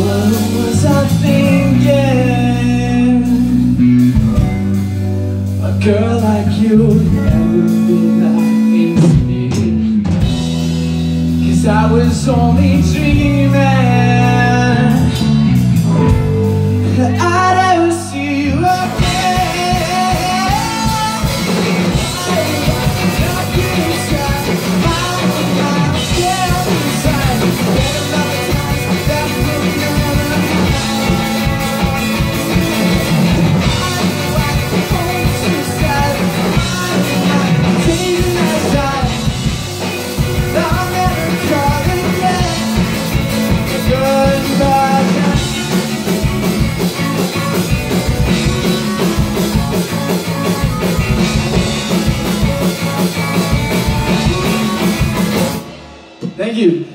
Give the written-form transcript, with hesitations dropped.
What was I thinking? A girl like you would never be lying to me. 'Cause I was only dreaming that I'd ever see you again. Not good inside, I'm scared inside. Better about the times that we'll never have. I'm going suicide. I'm taking that side. I'll never call again. Goodbye. Thank you.